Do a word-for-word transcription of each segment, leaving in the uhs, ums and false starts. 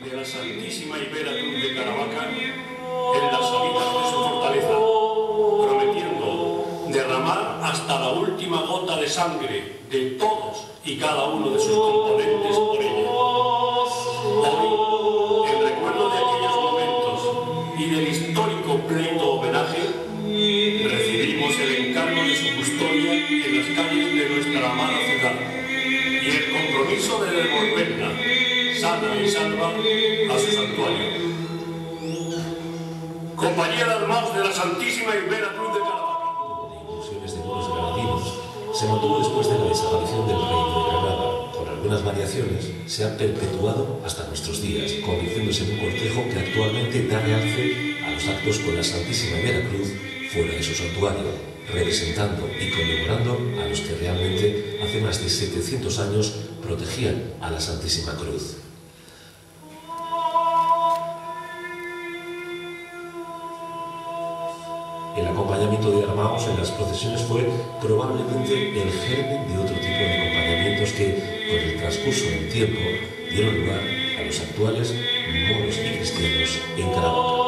de la Santísima y Vera Cruz de Caravaca en las salidas de su fortaleza, prometiendo derramar hasta la última gota de sangre de todos y cada uno de sus componentes por ella. Hoy, en recuerdo de aquellos momentos y del histórico pleito homenaje, recibimos el encargo de su custodia en las calles de nuestra amada ciudad y el compromiso de devolverla sana y salva a su santuario. Compañía de Armados de la Santísima y Vera Cruz de Caravaca. De inclusiones de moros granadinos se mantuvo después de la desaparición del Reino de Granada. Con algunas variaciones se ha perpetuado hasta nuestros días, convirtiéndose en un cortejo que actualmente da realce a los actos con la Santísima y Vera Cruz fuera de su santuario, representando y conmemorando a los que realmente hace más de setecientos años protegían a la Santísima Cruz. El acompañamiento de armados en las procesiones fue probablemente el germen de otro tipo de acompañamientos que, con el transcurso del tiempo, dieron lugar a los actuales moros y cristianos en Caravaca.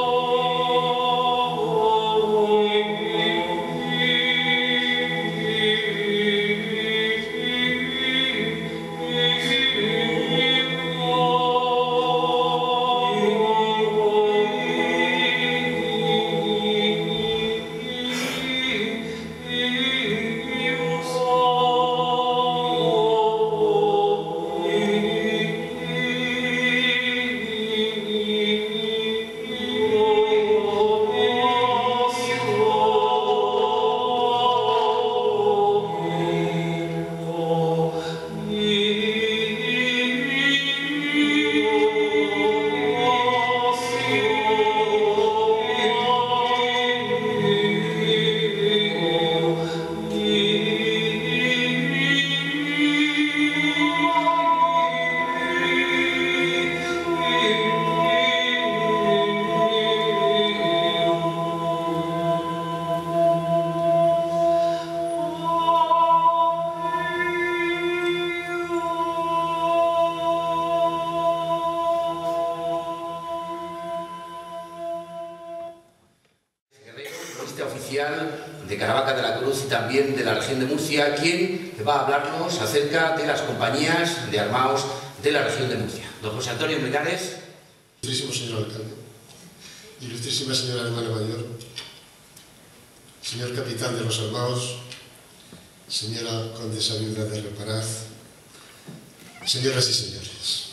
de Caravaca de la Cruz y también de la región de Murcia, quien va a hablarnos acerca de las compañías de armados de la región de Murcia. Don José Antonio Melgares. Ilustrísimo señor alcalde, ilustrísima señora hermana mayor, señor capitán de los armados, señora condesa viuda de Reparaz, señoras y señores.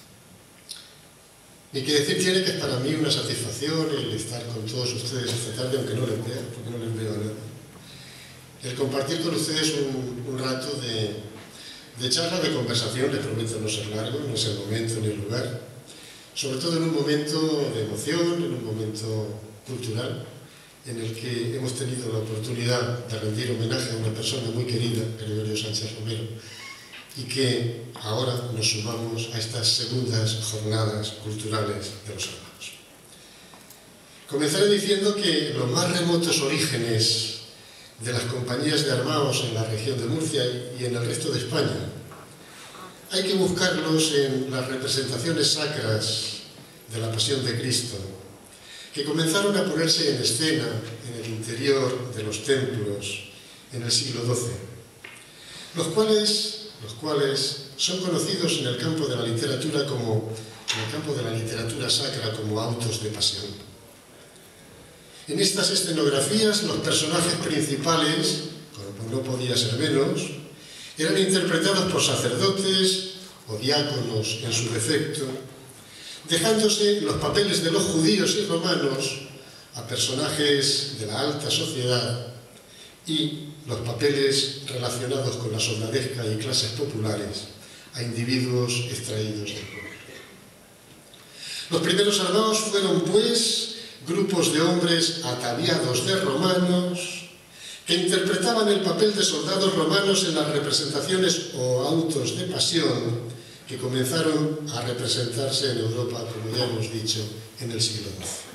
Ni que decir tiene que es para mí una satisfacción el estar con todos ustedes esta tarde, aunque no les vea, porque no les veo a nadie. El compartir con ustedes un, un rato de, de charla, de conversación, les prometo no ser largo, no es el momento ni el lugar, sobre todo en un momento de emoción, en un momento cultural, en el que hemos tenido la oportunidad de rendir homenaje a una persona muy querida, Gregorio Sánchez Romero, y que ahora nos sumamos a estas segundas jornadas culturales de los armados. Comenzaré diciendo que los más remotos orígenes de las compañías de armados en la región de Murcia y en el resto de España hay que buscarlos en las representaciones sacras de la Pasión de Cristo, que comenzaron a ponerse en escena en el interior de los templos en el siglo doce, los cuales los cuales son conocidos en el campo de la literatura como, en el campo de la literatura sacra como autos de pasión. En estas escenografías los personajes principales, como no podía ser menos, eran interpretados por sacerdotes o diáconos en su defecto, dejándose los papeles de los judíos y romanos a personajes de la alta sociedad y los papeles relacionados con la soldadesca y clases populares a individuos extraídos del pueblo. Los primeros armados fueron, pues, grupos de hombres ataviados de romanos que interpretaban el papel de soldados romanos en las representaciones o autos de pasión que comenzaron a representarse en Europa, como ya hemos dicho, en el siglo doce.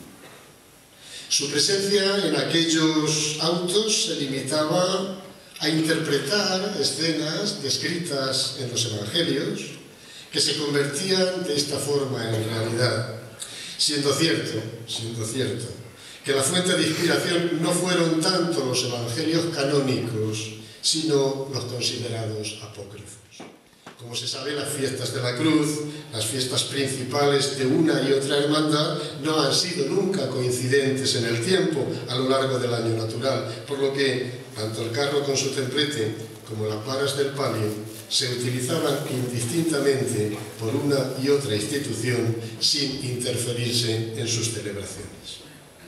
Su presencia en aquellos autos se limitaba a interpretar escenas descritas en los evangelios que se convertían de esta forma en realidad, siendo cierto, siendo cierto, que la fuente de inspiración no fueron tanto los evangelios canónicos, sino los considerados apócrifos. Como se sabe, las fiestas de la cruz, las fiestas principales de una y otra hermandad, no han sido nunca coincidentes en el tiempo a lo largo del año natural, por lo que tanto el carro con su templete como las varas del palio se utilizaban indistintamente por una y otra institución sin interferirse en sus celebraciones.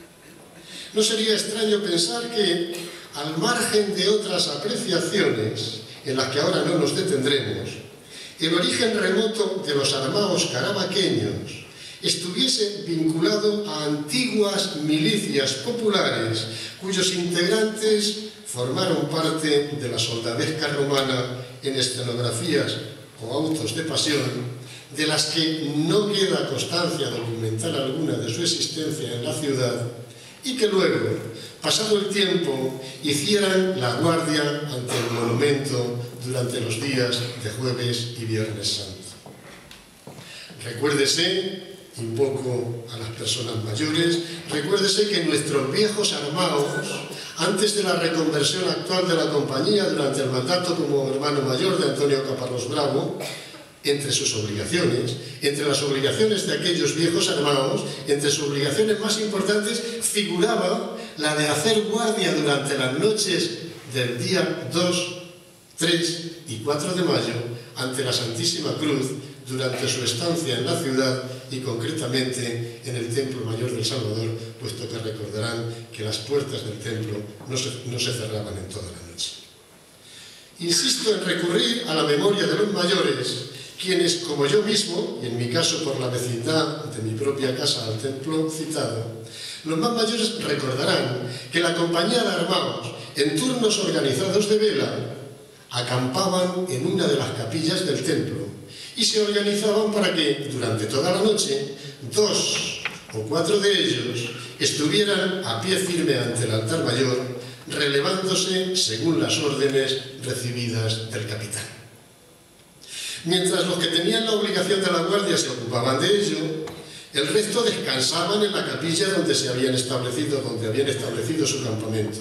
No sería extraño pensar que, al margen de otras apreciaciones en las que ahora no nos detendremos, el origen remoto de los armaos carabaqueños estuviese vinculado a antiguas milicias populares cuyos integrantes formaron parte de la soldadesca romana en escenografías o autos de pasión, de las que no queda constancia documental alguna de su existencia en la ciudad, y que luego, pasado el tiempo, hicieran la guardia ante el monumento durante los días de Jueves y Viernes Santo. Recuérdese, invoco a las personas mayores, recuérdese que nuestros viejos armaos, antes de la reconversión actual de la compañía durante el mandato como hermano mayor de Antonio Caparrós Bravo, entre sus obligaciones, entre las obligaciones de aquellos viejos armaos, entre sus obligaciones más importantes, figuraba la de hacer guardia durante las noches del día dos, tres y cuatro de mayo ante la Santísima Cruz durante su estancia en la ciudad y concretamente en el Templo Mayor del Salvador, puesto que recordarán que las puertas del templo no se, no se cerraban en toda la noche. Insisto en recurrir a la memoria de los mayores, quienes, como yo mismo, y en mi caso por la vecindad de mi propia casa al templo citado, los más mayores recordarán que la compañía de armados, en turnos organizados de vela, acampaban en una de las capillas del templo y se organizaban para que, durante toda la noche, dos o cuatro de ellos estuvieran a pie firme ante el altar mayor, relevándose según las órdenes recibidas del capitán. Mientras los que tenían la obligación de la guardia se ocupaban de ello, el resto descansaban en la capilla donde se habían establecido, donde habían establecido su campamento.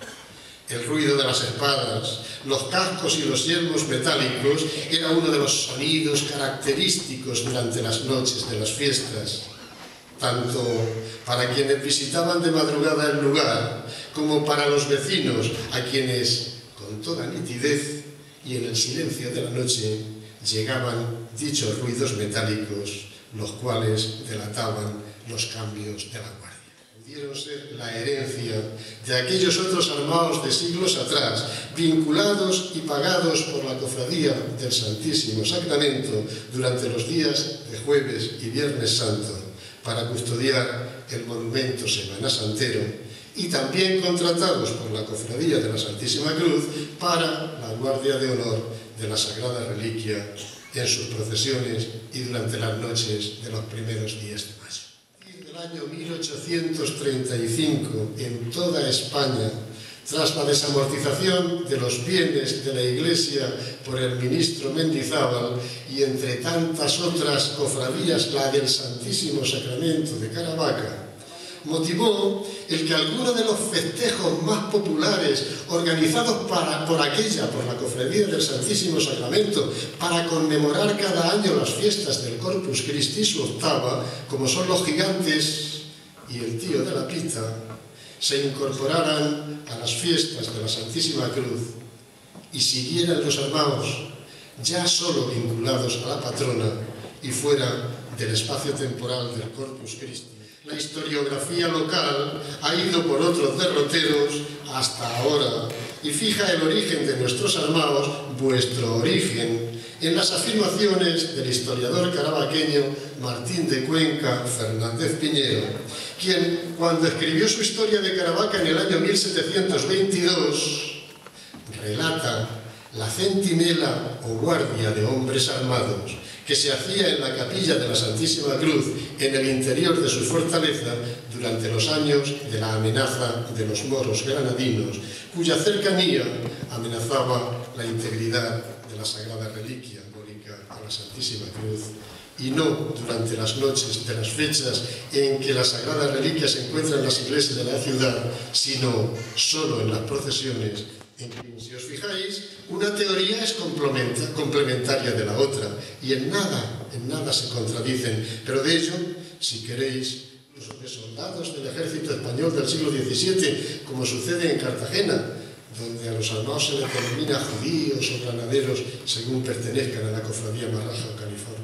El ruido de las espadas, los cascos y los yelmos metálicos era uno de los sonidos característicos durante las noches de las fiestas, tanto para quienes visitaban de madrugada el lugar, como para los vecinos, a quienes, con toda nitidez y en el silencio de la noche, llegaban dichos ruidos metálicos, los cuales delataban los cambios de la guardia. Pudieron ser la herencia de aquellos otros armados de siglos atrás, vinculados y pagados por la cofradía del Santísimo Sacramento durante los días de Jueves y Viernes Santo, para custodiar el monumento semanasantero, y también contratados por la cofradía de la Santísima Cruz para la guardia de honor de la Sagrada Reliquia en sus procesiones y durante las noches de los primeros días de mayo. En el año mil ochocientos treinta y cinco, en toda España, tras la desamortización de los bienes de la Iglesia por el ministro Mendizábal y entre tantas otras cofradías, la del Santísimo Sacramento de Caravaca, motivó el que alguno de los festejos más populares organizados para, por aquella, por la cofradía del Santísimo Sacramento, para conmemorar cada año las fiestas del Corpus Christi, su octava, como son los gigantes y el tío de la pita, se incorporaran a las fiestas de la Santísima Cruz y siguieran los armados, ya solo vinculados a la patrona y fuera del espacio temporal del Corpus Christi. La historiografía local ha ido por otros derroteros hasta ahora y fija el origen de nuestros armados, vuestro origen, en las afirmaciones del historiador caravaqueño Martín de Cuenca Fernández Piñero, quien, cuando escribió su historia de Caravaca en el año mil setecientos veintidós, relata la centinela o guardia de hombres armados que se hacía en la capilla de la Santísima Cruz en el interior de su fortaleza durante los años de la amenaza de los moros granadinos, cuya cercanía amenazaba la integridad de la Sagrada Reliquia, simbólica la Santísima Cruz, y no durante las noches de las fechas en que las sagradas reliquias se encuentran en las iglesias de la ciudad, sino solo en las procesiones. En fin, si os fijáis, una teoría es complementaria de la otra y en nada, en nada se contradicen, pero de ello, si queréis, los de soldados del ejército español del siglo diecisiete, como sucede en Cartagena, donde a los armados se les denomina judíos o granaderos según pertenezcan a la cofradía Marraja o California.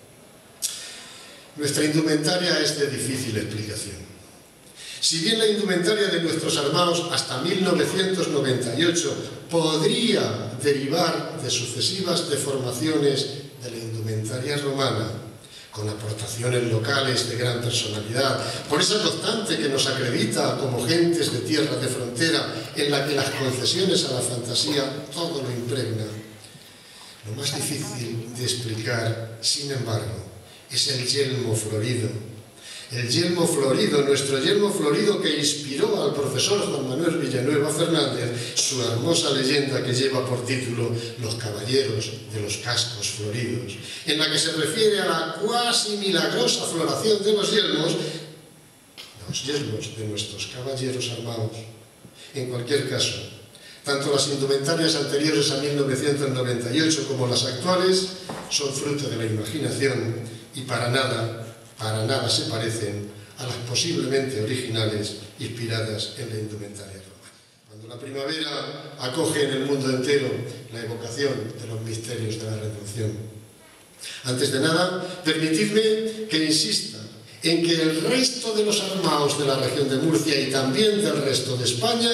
Nuestra indumentaria es de difícil explicación. Si bien la indumentaria de nuestros armados hasta mil novecientos noventa y ocho podría derivar de sucesivas deformaciones de la indumentaria romana, con aportaciones locales de gran personalidad, por esa constante que nos acredita como gentes de tierra de frontera en la que las concesiones a la fantasía todo lo impregna. Lo más difícil de explicar, sin embargo, es el yelmo florido. El yelmo florido, nuestro yelmo florido que inspiró al profesor Juan Manuel Villanueva Fernández su hermosa leyenda que lleva por título Los caballeros de los cascos floridos, en la que se refiere a la cuasi milagrosa floración de los yelmos, los yelmos de nuestros caballeros armados. En cualquier caso, tanto las indumentarias anteriores a mil novecientos noventa y ocho como las actuales son fruto de la imaginación y para nada, para nada se parecen a las posiblemente originales inspiradas en la indumentaria romana. Cuando la primavera acoge en el mundo entero la evocación de los misterios de la redención. Antes de nada, permitidme que insista en que el resto de los armados de la región de Murcia y también del resto de España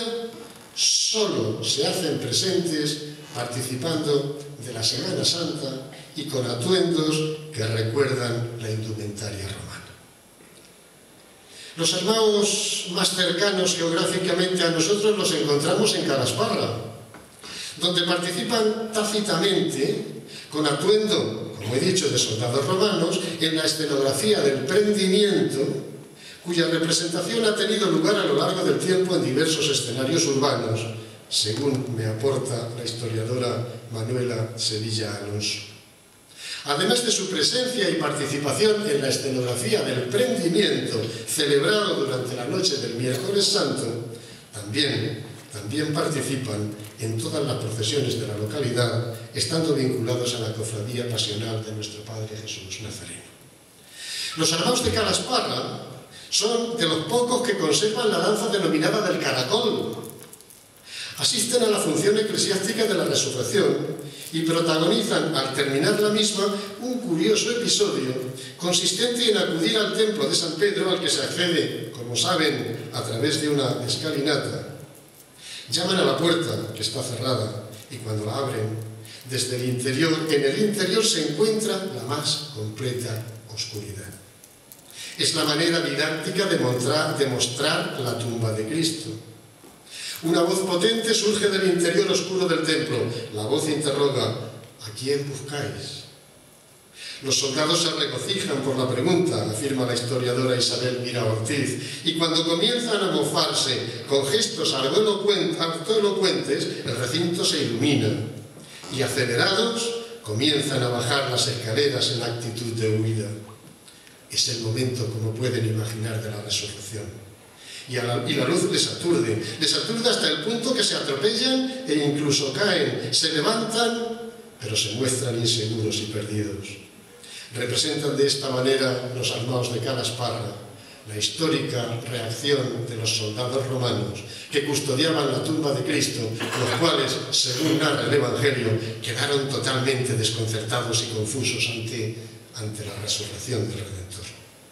solo se hacen presentes participando de la Semana Santa y con atuendos que recuerdan la indumentaria romana. Los armados más cercanos geográficamente a nosotros los encontramos en Calasparra, donde participan tácitamente, con atuendo, como he dicho, de soldados romanos, en la escenografía del prendimiento, cuya representación ha tenido lugar a lo largo del tiempo en diversos escenarios urbanos, según me aporta la historiadora Manuela Sevilla Alonso. Además de su presencia y participación en la escenografía del prendimiento celebrado durante la noche del Miércoles Santo, también, también participan en todas las procesiones de la localidad, estando vinculados a la cofradía pasional de nuestro Padre Jesús Nazareno. Los armados de Calasparra son de los pocos que conservan la danza denominada del caracol. Asisten a la función eclesiástica de la resurrección y protagonizan, al terminar la misma, un curioso episodio consistente en acudir al templo de San Pedro, al que se accede, como saben, a través de una escalinata. Llaman a la puerta, que está cerrada, y cuando la abren, desde el interior, en el interior se encuentra la más completa oscuridad. Es la manera didáctica de mostrar, de mostrar la tumba de Cristo. Una voz potente surge del interior oscuro del templo. La voz interroga: ¿a quién buscáis? Los soldados se regocijan por la pregunta, afirma la historiadora Isabel Mira Ortiz, y cuando comienzan a mofarse con gestos algo elocuentes, el recinto se ilumina, y acelerados comienzan a bajar las escaleras en actitud de huida. Es el momento, como pueden imaginar, de la resurrección. Y, la, y la luz les aturde, les aturde hasta el punto que se atropellan e incluso caen, se levantan, pero se muestran inseguros y perdidos. Representan de esta manera los armados de Calasparra la histórica reacción de los soldados romanos que custodiaban la tumba de Cristo, los cuales, según narra el Evangelio, quedaron totalmente desconcertados y confusos ante, ante la resurrección del Redentor.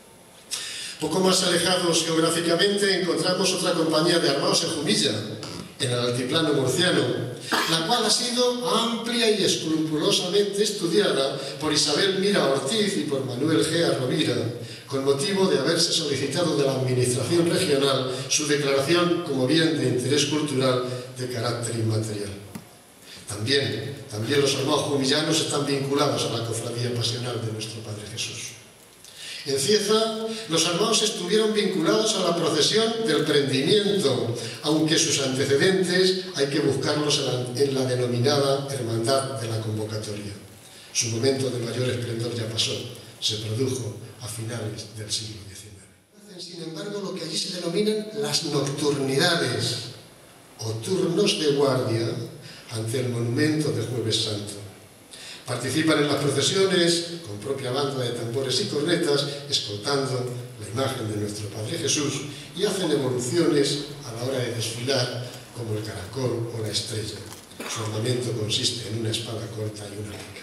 Poco más alejados geográficamente encontramos otra compañía de armados en Jumilla, en el altiplano murciano, la cual ha sido amplia y escrupulosamente estudiada por Isabel Mira Ortiz y por Manuel Gea Rovira, con motivo de haberse solicitado de la Administración Regional su declaración como bien de interés cultural de carácter inmaterial. También, también los armados jumillanos están vinculados a la cofradía pasional de nuestro Padre Jesús. En Cieza, los armados estuvieron vinculados a la procesión del prendimiento, aunque sus antecedentes hay que buscarlos en la, en la denominada Hermandad de la Convocatoria. Su momento de mayor esplendor ya pasó, se produjo a finales del siglo diecinueve. Hacen, sin embargo, lo que allí se denominan las nocturnidades o turnos de guardia ante el monumento de Jueves Santo. Participan en las procesiones con propia banda de tambores y cornetas, escoltando la imagen de nuestro Padre Jesús, y hacen evoluciones a la hora de desfilar, como el caracol o la estrella. Su ornamento consiste en una espada corta y una pica.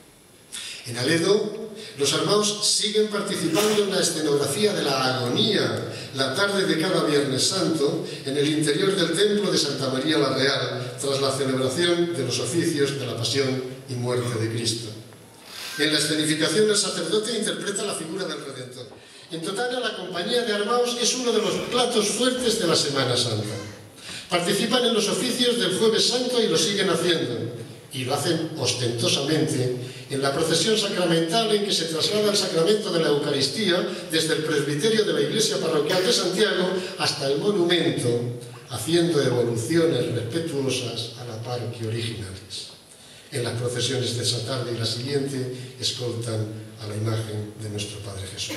En Aledo, los armaos siguen participando en la escenografía de la agonía, la tarde de cada Viernes Santo, en el interior del templo de Santa María la Real, tras la celebración de los oficios de la pasión y muerte de Cristo. En la escenificación, el sacerdote interpreta la figura del Redentor. En total, la compañía de armaos es uno de los platos fuertes de la Semana Santa. Participan en los oficios del Jueves Santo y lo siguen haciendo, y lo hacen ostentosamente en la procesión sacramental en que se traslada el sacramento de la Eucaristía desde el presbiterio de la Iglesia Parroquial de Santiago hasta el monumento, haciendo evoluciones respetuosas a la par que originales. En las procesiones de esa tarde y la siguiente escoltan a la imagen de nuestro Padre Jesús.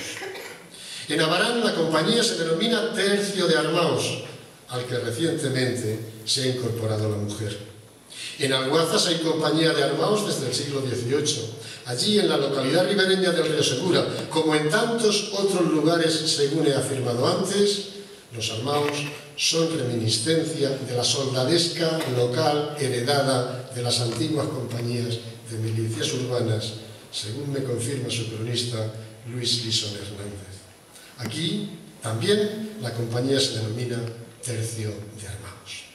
En Abarán la compañía se denomina Tercio de Armaos, al que recientemente se ha incorporado la mujer. En Alguazas hay compañía de armaos desde el siglo dieciocho. Allí, en la localidad ribereña del Río Segura, como en tantos otros lugares, según he afirmado antes, los armaos son reminiscencia de la soldadesca local heredada de las antiguas compañías de milicias urbanas, según me confirma su cronista Luis Lison Hernández. Aquí también la compañía se denomina Tercio de Armaos.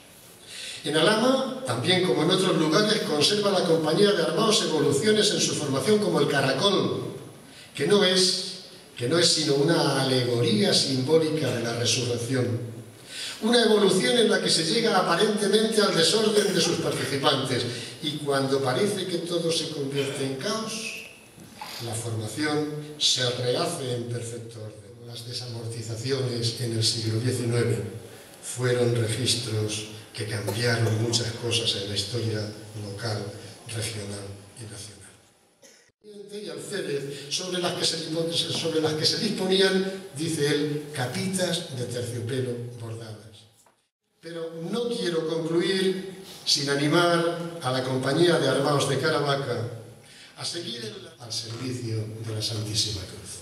En Alhama, también como en otros lugares, conserva la compañía de armaos evoluciones en su formación como el caracol, que no es, que no es sino una alegoría simbólica de la resurrección. Una evolución en la que se llega aparentemente al desorden de sus participantes, y cuando parece que todo se convierte en caos, la formación se rehace en perfecto orden. Las desamortizaciones en el siglo diecinueve fueron registros que cambiaron muchas cosas en la historia local, regional y nacional. Y alférez, sobre las que se, sobre las que se disponían, dice él, capitas de terciopelo bordadas. Pero no quiero concluir sin animar a la compañía de armaos de Caravaca a seguir el, al servicio de la Santísima Cruz.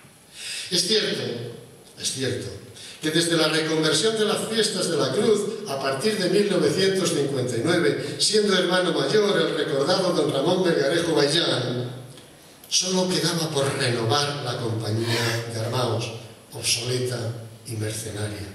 Es cierto, es cierto, que desde la reconversión de las fiestas de la Cruz, a partir de mil novecientos cincuenta y nueve, siendo hermano mayor el recordado don Ramón Melgarejo Bayán, solo quedaba por renovar la compañía de armaos, obsoleta y mercenaria.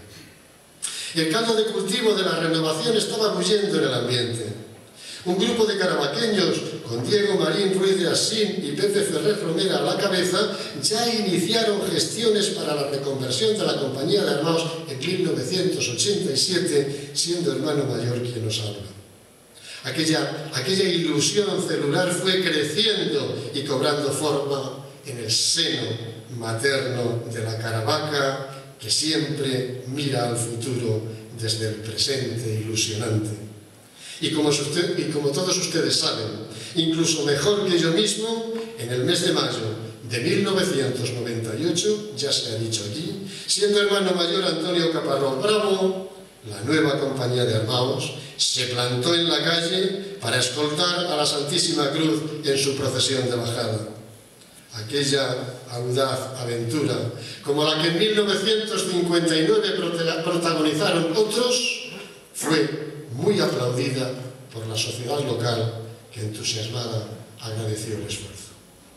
El caldo de cultivo de la renovación estaba bullendo en el ambiente. Un grupo de caravaqueños, con Diego Marín Ruiz de Asín y Pepe Ferrer Romera a la cabeza, ya iniciaron gestiones para la reconversión de la compañía de armaos en mil novecientos ochenta y siete, siendo hermano mayor quien nos habla. Aquella, aquella ilusión celular fue creciendo y cobrando forma en el seno materno de la Caravaca, que siempre mira al futuro desde el presente ilusionante. Y como, usted, y como todos ustedes saben, incluso mejor que yo mismo, en el mes de mayo de mil novecientos noventa y ocho, ya se ha dicho aquí, siendo hermano mayor Antonio Caparrós Bravo, la nueva compañía de armaos se plantó en la calle para escoltar a la Santísima Cruz en su procesión de bajada. Aquella audaz aventura, como la que en mil novecientos cincuenta y nueve protagonizaron otros, fue muy aplaudida por la sociedad local, que entusiasmada agradeció el esfuerzo.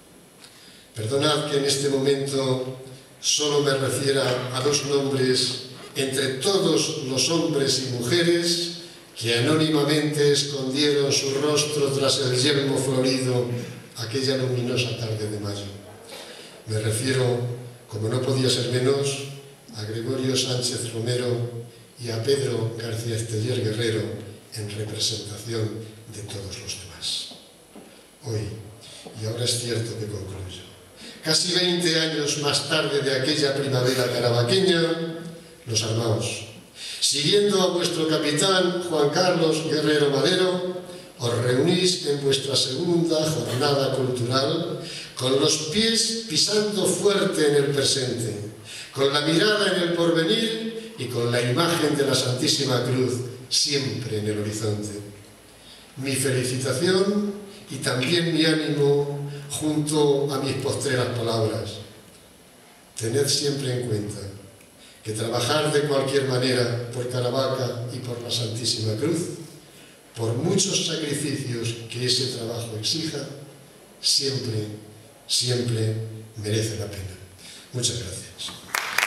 Perdonad que en este momento solo me refiera a dos nombres entre todos los hombres y mujeres que anónimamente escondieron su rostro tras el yelmo florido aquella luminosa tarde de mayo. Me refiero, como no podía ser menos, a Gregorio Sánchez Romero y a Pedro García Esteller Guerrero en representación de todos los demás. Hoy, y ahora es cierto que concluyo, casi veinte años más tarde de aquella primavera caravaqueña, los armaos, siguiendo a vuestro capitán Juan Carlos Guerrero Madero, os reunís en vuestra segunda jornada cultural con los pies pisando fuerte en el presente, con la mirada en el porvenir y con la imagen de la Santísima Cruz siempre en el horizonte. Mi felicitación y también mi ánimo junto a mis postreras palabras. Tened siempre en cuenta que trabajar de cualquier manera por Caravaca y por la Santísima Cruz, por muchos sacrificios que ese trabajo exija, siempre, siempre merece la pena. Muchas gracias.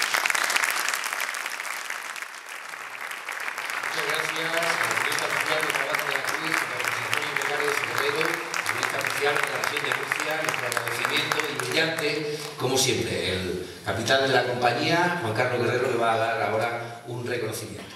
Muchas gracias al Jurista Oficial de Caravaca de la Cruz, a los Antonio Legares Guerrero, Jurista Oficial de la Región de Murcia, nuestro agradecimiento y brillante, como siempre, el capitán de la compañía, Juan Carlos Guerrero, que va a dar ahora un reconocimiento.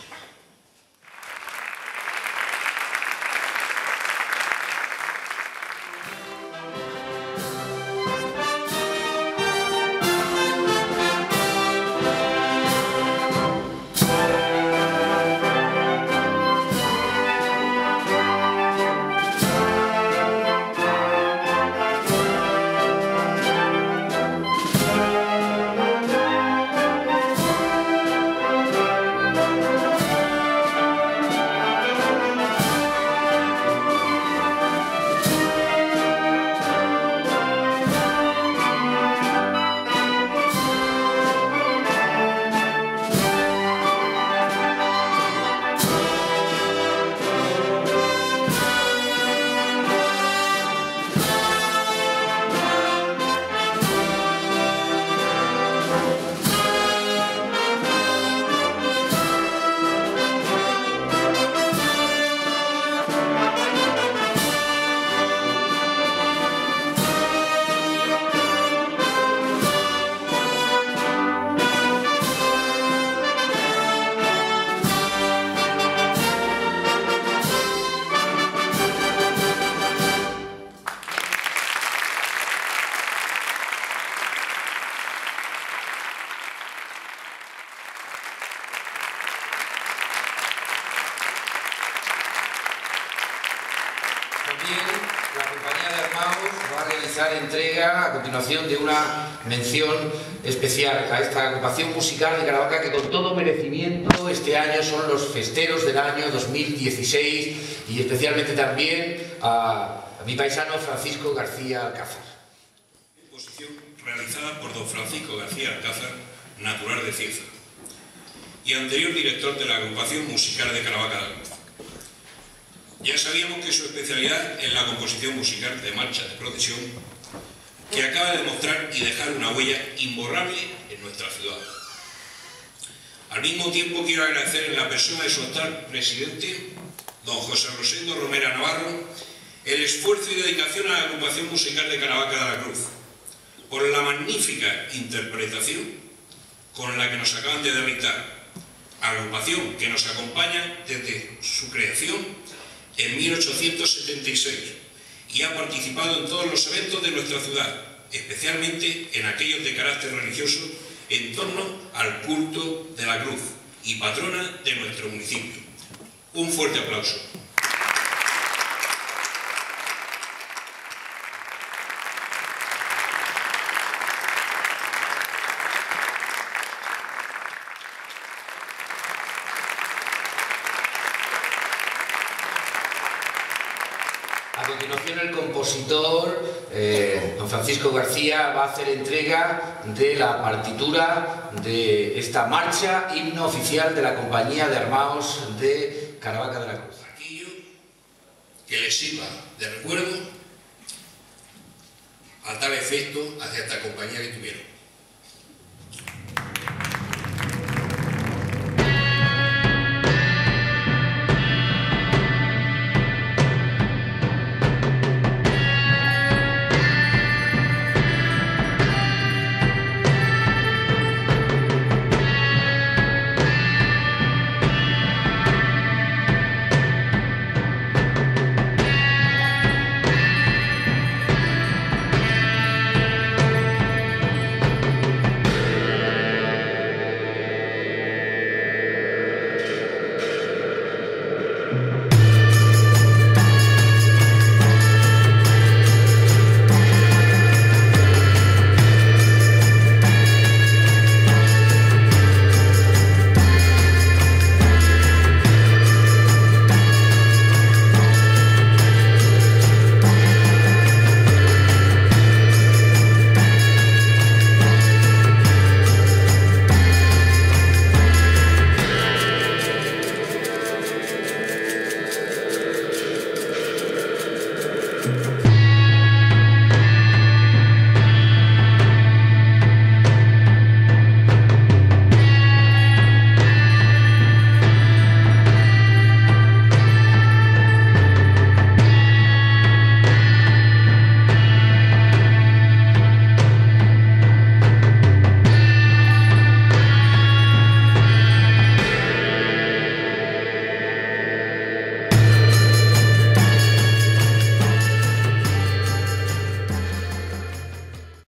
La compañía de Armaos va a realizar entrega a continuación de una mención especial a esta agrupación musical de Caravaca, que con todo merecimiento este año son los festeros del año dos mil dieciséis, y especialmente también a, a mi paisano Francisco García Alcázar. Exposición realizada por don Francisco García Alcázar, natural de Cieza, y anterior director de la agrupación musical de Caravaca de la Cruz. Ya sabíamos que su especialidad es la composición musical de marcha de procesión, que acaba de mostrar y dejar una huella imborrable en nuestra ciudad. Al mismo tiempo quiero agradecer en la persona de su actual presidente, don José Rosendo Romera Navarro, el esfuerzo y dedicación a la agrupación musical de Caravaca de la Cruz, por la magnífica interpretación con la que nos acaban de deleitar, agrupación que nos acompaña desde su creación en mil ochocientos setenta y seis y ha participado en todos los eventos de nuestra ciudad, especialmente en aquellos de carácter religioso en torno al culto de la Cruz y patrona de nuestro municipio. Un fuerte aplauso. A continuación, el compositor, eh, don Francisco García, va a hacer entrega de la partitura de esta marcha, himno oficial de la Compañía de Armaos de Caravaca de la Cruz. Aquello que les sirva de recuerdo a tal efecto hacia esta compañía que tuvieron.